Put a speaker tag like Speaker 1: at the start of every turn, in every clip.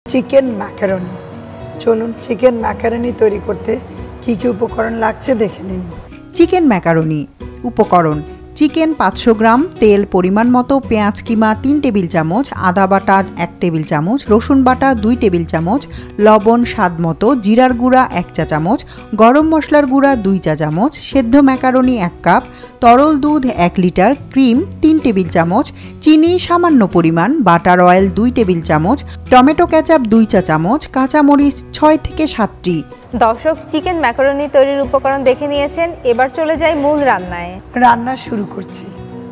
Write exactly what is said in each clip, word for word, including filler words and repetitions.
Speaker 1: Chicken macaroni. চলুন chicken macaroni তৈরি করতে কি কি উপকরণ লাগছে দেখে নিন।
Speaker 2: চিকেন ম্যাকারনি উপকরণ: চিকেন পাঁচশো গ্রাম, তেল পরিমাণ মতো, পেঁয়াজ কিমা তিন টেবিল চামচ, আদা বাটা এক টেবিল চামচ, রসুন বাটা দুই টেবিল চামচ, লবণ স্বাদ মতো, জিরার গুঁড়া এক চা চামচ, গরম মশলার গুঁড়া দুই চা চামচ, সেদ্ধ ম্যাকারনি এক কাপ, তরল দুধ এক লিটার, ক্রিম তিন টেবিল চামচ, চিনি সামান্য পরিমাণ, বাটার অয়েল দুই টেবিল চামচ, টমেটো কেচাপ দুই চা চামচ, কাঁচামরিচ ছয় থেকে সাতটি।
Speaker 3: দর্শক, চিকেন ম্যাকারনি তৈরির উপকরণ দেখে নিয়েছেন, এবার চলে যাই মূল রান্নায়।
Speaker 1: রান্না শুরু করছি।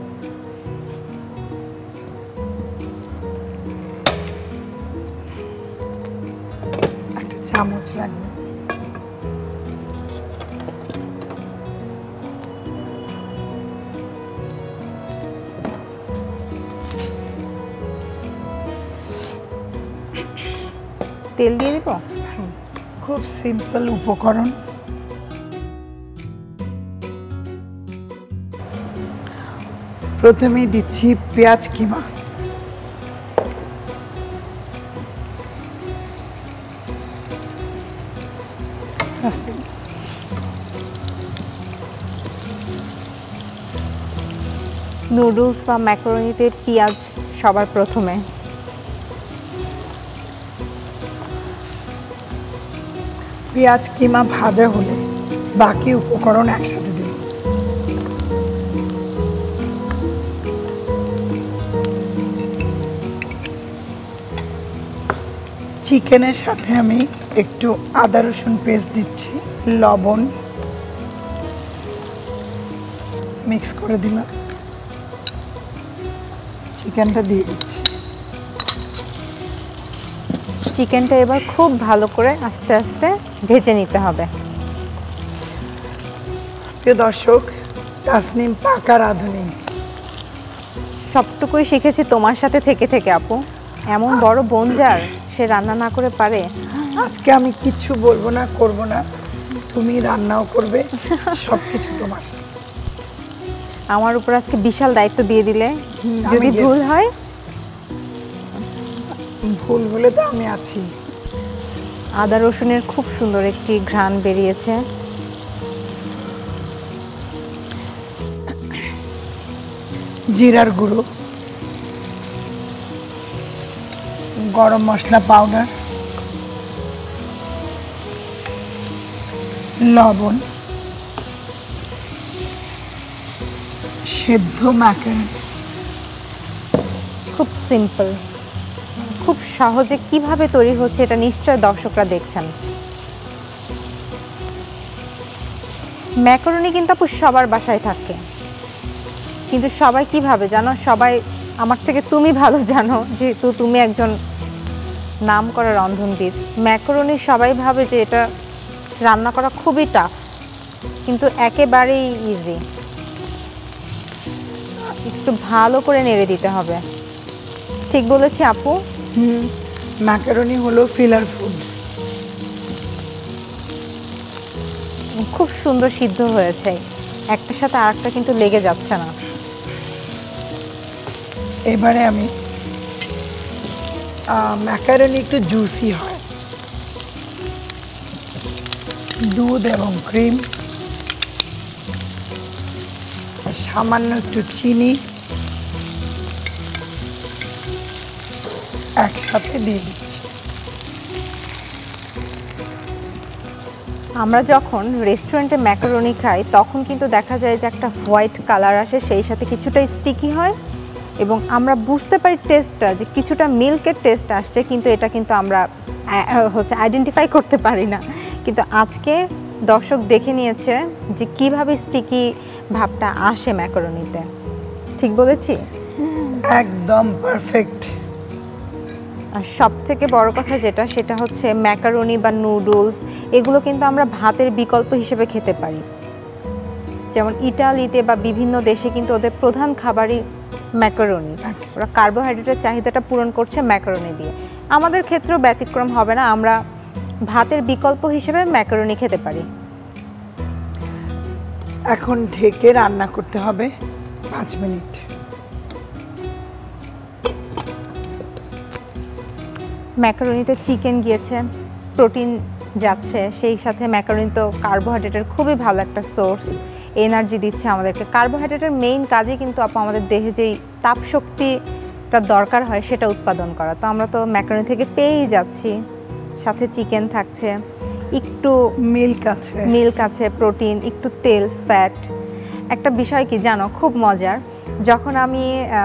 Speaker 1: একটা চামচ লাগবে।
Speaker 3: তেল দিয়ে দিব।
Speaker 1: খুব সিম্পল উপকরণ। প্রথমে দিচ্ছি পেঁয়াজ কিমা।
Speaker 3: নুডলস বা ম্যাকারনিতে পেঁয়াজ সবার প্রথমে।
Speaker 1: পেঁয়াজ কিমা ভাজা হলে বাকি উপকরণ একসাথে দেব। চিকেনের সাথে আমি একটু আদা রসুন পেস্ট দিচ্ছি, লবণ মিক্স করে দিলাম, চিকেনটা দিয়ে দিচ্ছি।
Speaker 3: চিকেনটা এবার খুব ভালো করে আস্তে আস্তে ভেজে নিতে হবে।
Speaker 1: প্রিয় দর্শক, তাসনিম পাকা রাঁধুনি।
Speaker 3: সবটুকুই শিখেছি তোমার সাথে থেকে থেকে আপু। এমন বড় বোন যার, সে রান্না না করে পারে।
Speaker 1: আজকে আমি কিচ্ছু বলবো না, করব না, তুমি রান্নাও করবে, সব কিছু তোমার।
Speaker 3: আমার উপর আজকে বিশাল দায়িত্ব দিয়ে দিলে, যদি ভুল হয়।
Speaker 1: ভুল হলে তো আমি আছি।
Speaker 3: আদা রসুনের খুব সুন্দর একটি ঘ্রাণ বেরিয়েছে।
Speaker 1: জিরার গুঁড়ো, গরম মশলা পাউডার, লবণ, সেদ্ধ ম্যাকারনি।
Speaker 3: খুব সিম্পল, খুব সহজে কিভাবে তৈরি হচ্ছে এটা নিশ্চয় দর্শকরা দেখছেন। ম্যাকারনি কিন্তু আপু সবার বাসায় থাকে, কিন্তু সবাই কিভাবে জানো? সবাই আমার থেকে তুমি ভালো জানো, যেহেতু তুমি একজন নাম করা রন্ধনবিদ। ম্যাকারনি সবাই ভাবে যে এটা রান্না করা খুবই টাফ, কিন্তু একেবারেই ইজি। একটু ভালো করে নেড়ে দিতে হবে। ঠিক বলেছি আপু?
Speaker 1: হুম, ম্যাকারনি হলো ফিলার ফুড।
Speaker 3: খুব সুন্দর সিদ্ধ হয়েছে, একটার সাথে আরেকটা কিন্তু লেগে যাচ্ছে না।
Speaker 1: এবারে আমি ম্যাকারনি একটু জুসি হয়, দুধ এবং ক্রিম, সামান্য একটু চিনি একসাথে দিয়ে দিচ্ছি।
Speaker 3: আমরা যখন রেস্টুরেন্টে ম্যাকারনি খাই তখন কিন্তু দেখা যায় যে একটা হোয়াইট কালার আসে, সেই সাথে কিছুটা স্টিকি হয় এবং আমরা বুঝতে পারি টেস্টটা যে কিছুটা মিল্কের টেস্ট আসছে, কিন্তু এটা কিন্তু আমরা হচ্ছে আইডেন্টিফাই করতে পারি না। কিন্তু আজকে দর্শক দেখে নিয়েছে যে কিভাবে স্টিকি ভাবটা আসে ম্যাকারনিতে। ঠিক বলেছি?
Speaker 1: একদম পারফেক্ট।
Speaker 3: আর সব থেকে বড় কথা যেটা, সেটা হচ্ছে ম্যাকারনি বা নুডলস এগুলো কিন্তু আমরা ভাতের বিকল্প হিসেবে খেতে পারি। যেমন ইটালিতে বা বিভিন্ন দেশে কিন্তু ওদের প্রধান খাবারই ম্যাকারনি। ওরা কার্বোহাইড্রেটের চাহিদাটা পূরণ করছে ম্যাকারনি দিয়ে। আমাদের ক্ষেত্রেও ব্যতিক্রম হবে না, আমরা ভাতের বিকল্প হিসেবে ম্যাকারনি খেতে পারি।
Speaker 1: এখন ঢেকে রান্না করতে হবে পাঁচ মিনিট।
Speaker 3: ম্যাকারনিতে চিকেন গিয়েছে, প্রোটিন যাচ্ছে, সেই সাথে ম্যাকারনি তো কার্বোহাইড্রেটের খুবই ভালো একটা সোর্স, এনার্জি দিচ্ছে আমাদেরকে। কার্বোহাইড্রেটের মেইন কাজই কিন্তু আপু আমাদের দেহে যেই তাপশক্তিটা দরকার হয় সেটা উৎপাদন করা, তো আমরা তো ম্যাকারনি থেকে পেয়েই যাচ্ছি। সাথে চিকেন থাকছে, একটু
Speaker 1: মিল্ক আছে
Speaker 3: মিল্ক আছে, প্রোটিন, একটু তেল, ফ্যাট। একটা বিষয় কি জানো, খুব মজার, যখন আমি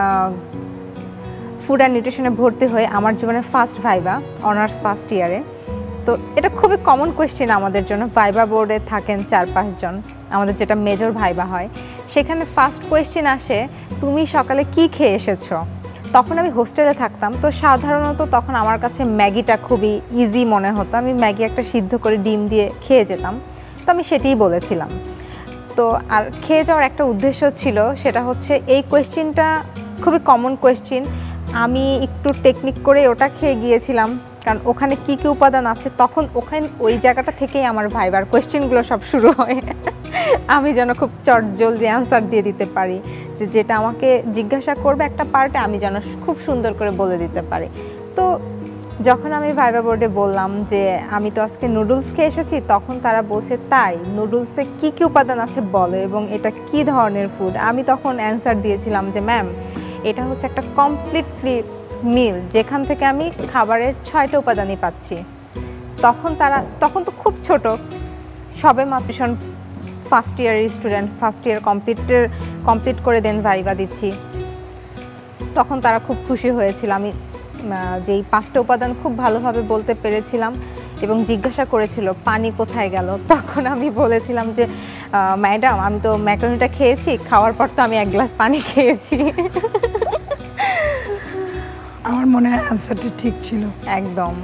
Speaker 3: ফুড অ্যান্ড নিউট্রিশনে ভর্তি হয়ে আমার জীবনের ফার্স্ট ভাইবা, অনার্স ফার্স্ট ইয়ারে, তো এটা খুবই কমন কোয়েশ্চেন আমাদের জন্য। ভাইবা বোর্ডে থাকেন চার পাঁচজন, আমাদের যেটা মেজর ভাইবা হয়, সেখানে ফার্স্ট কোয়েশ্চেন আসে, তুমি সকালে কি খেয়ে এসেছো? তখন আমি হোস্টেলে থাকতাম, তো সাধারণত তখন আমার কাছে ম্যাগিটা খুবই ইজি মনে হতো। আমি ম্যাগি একটা সিদ্ধ করে ডিম দিয়ে খেয়ে যেতাম, তো আমি সেটাই বলেছিলাম। তো আর খেয়ে যাওয়ার একটা উদ্দেশ্য ছিল, সেটা হচ্ছে এই কোয়েশ্চেনটা খুবই কমন কোয়েশ্চেন, আমি একটু টেকনিক করে ওটা খেয়ে গিয়েছিলাম, কারণ ওখানে কি কি উপাদান আছে তখন ওখানে ওই জায়গাটা থেকেই আমার ভাইবার কোয়েশ্চেনগুলো সব শুরু হয়। আমি যেন খুব চট জলদি অ্যান্সার দিয়ে দিতে পারি, যে যেটা আমাকে জিজ্ঞাসা করবে একটা পার্টে আমি যেন খুব সুন্দর করে বলে দিতে পারি। তো যখন আমি ভাইবা বোর্ডে বললাম যে আমি তো আজকে নুডলস খেয়ে এসেছি, তখন তারা বলছে তাই, নুডলসে কি কি উপাদান আছে বলো এবং এটা কি ধরনের ফুড। আমি তখন অ্যান্সার দিয়েছিলাম যে ম্যাম, এটা হচ্ছে একটা কমপ্লিটলি মিল, যেখান থেকে আমি খাবারের ছয়টা উপাদানই পাচ্ছি। তখন তারা, তখন তো খুব ছোট, সবে মাত্র ফার্স্ট ইয়ারের স্টুডেন্ট, ফার্স্ট ইয়ার কমপ্লিটের কমপ্লিট করে দেন ভাইবা দিচ্ছি, তখন তারা খুব খুশি হয়েছিল। আমি যেই পাঁচটা উপাদান খুব ভালোভাবে বলতে পেরেছিলাম এবং জিজ্ঞাসা করেছিল পানি কোথায় গেল, তখন আমি বলেছিলাম যে ম্যাডাম আমি তো ম্যাকারনিটা খেয়েছি, খাওয়ার পর তো আমি এক গ্লাস পানি খেয়েছি।
Speaker 1: আমার মনে হয় অ্যান্সারটা ঠিক ছিল
Speaker 3: একদম।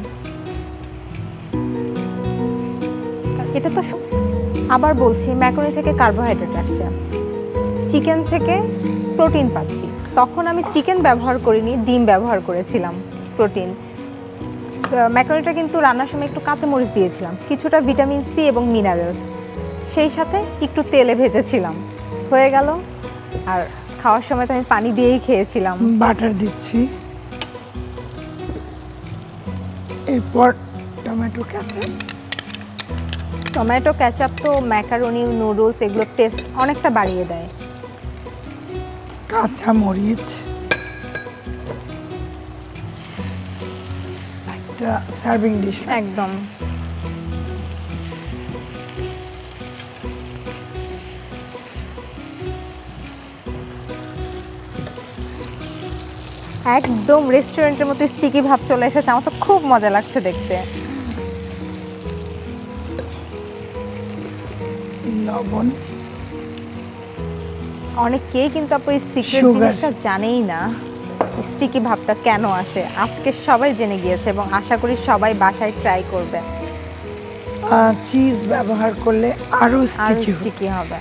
Speaker 3: এটা তো আবার বলছি, ম্যাকারনি থেকে কার্বোহাইড্রেট আসছে, চিকেন থেকে প্রোটিন পাচ্ছি। তখন আমি চিকেন ব্যবহার করিনি, ডিম ব্যবহার করেছিলাম প্রোটিন। ম্যাকারনিটা কিন্তু রান্নার সময় একটু কাঁচামরিচ দিয়েছিলাম, কিছুটা ভিটামিন সি এবং মিনারেলস, সেই সাথে একটু তেলে ভেজেছিলাম, হয়ে গেল। আর খাওয়ার সময় তো আমি পানি দিয়েই খেয়েছিলাম।
Speaker 1: বাটার দিচ্ছি, এরপর টমেটো ক্যাচাপ।
Speaker 3: টমেটো ক্যাচাপ তো ম্যাকারনি, নুডলস এগুলোর টেস্ট অনেকটা বাড়িয়ে দেয়।
Speaker 1: কাঁচা মরিচ, একটা সার্ভিং ডিশ
Speaker 3: একদম। একদম রেস্টুরেন্টের মতো স্টিকি ভাব চলে এসেছে, আমার তো খুব মজা লাগছে দেখতে।
Speaker 1: লবণ,
Speaker 3: অনেকেই কিন্তু আপু এই সিক্রেট জিনিসটা জানেই না, স্টিকি ভাবটা কেন আসে। আজকে সবাই জেনে গিয়েছে এবং আশা করি সবাই বাসায় ট্রাই করবে।
Speaker 1: চিজ ব্যবহার করলে আরো
Speaker 3: স্টিকি হবে।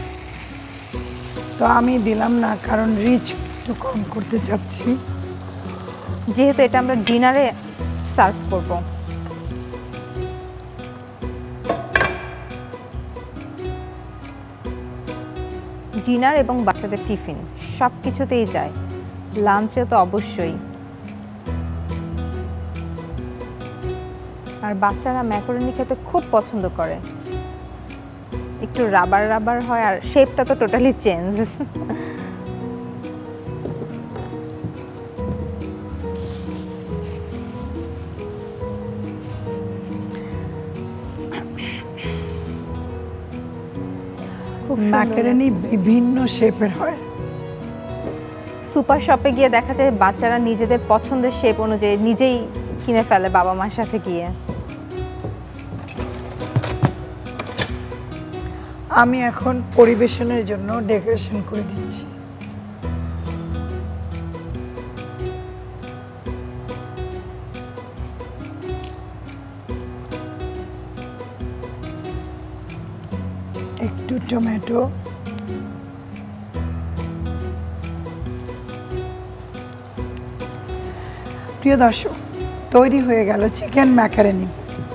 Speaker 1: তো আমি দিলাম না, কারণ রিচ একটু কম করতে চাচ্ছি,
Speaker 3: যেহেতু এটা আমরা ডিনারে সার্ভ করব। ডিনার এবং বাচ্চাদের টিফিন সব কিছুতেই যায়, লাঞ্চে তো অবশ্যই। আর বাচ্চারা ম্যাকারনি খেতে খুব পছন্দ করে, একটু রাবার রাবার হয় আর শেপটা তো টোটালি চেঞ্জ।
Speaker 1: ম্যাকারনি বিভিন্ন শেপের হয়,
Speaker 3: সুপার শপে গিয়ে দেখা যায় বাচ্চারা নিজেদের পছন্দের শেপ অনুযায়ী নিজেই কিনে ফেলে বাবা মার সাথে গিয়ে।
Speaker 1: আমি এখন পরিবেশনের জন্য ডেকোরেশন করে দিচ্ছি। একটু টমেটো, প্রিয় দর্শক, তৈরি হয়ে গেল চিকেন ম্যাকারনি।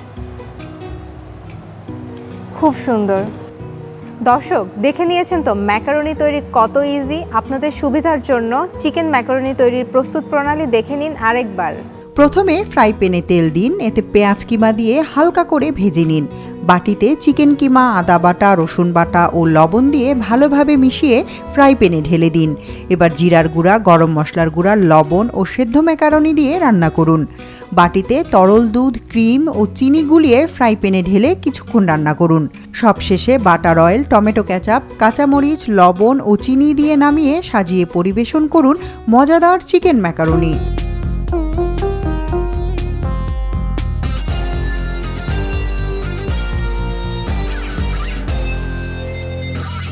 Speaker 3: খুব সুন্দর। দর্শক দেখে নিয়েছেন তো ম্যাকারনি তৈরি কত ইজি। আপনাদের সুবিধার জন্য চিকেন ম্যাকারনি তৈরির প্রস্তুত প্রণালী দেখে নিন আরেকবার।
Speaker 2: প্রথমে ফ্রাই প্যানে তেল দিন, এতে পেঁয়াজ কিমা দিয়ে হালকা করে ভেজে নিন। বাটিতে চিকেন কিমা, আদা বাটা, রসুন বাটা ও লবণ দিয়ে ভালোভাবে মিশিয়ে ফ্রাই প্যানে ঢেলে দিন। এবার জিরার গুঁড়া, গরম মশলার গুঁড়া, লবণ ও সেদ্ধ ম্যাকারনি দিয়ে রান্না করুন। বাটিতে তরল দুধ, ক্রিম ও চিনি গুলিয়ে ফ্রাই প্যানে ঢেলে কিছুক্ষণ রান্না করুন। সবশেষে বাটার অয়েল, টমেটো কেচাপ, কাঁচামরিচ, লবণ ও চিনি দিয়ে নামিয়ে সাজিয়ে পরিবেশন করুন মজাদার চিকেন ম্যাকারনি।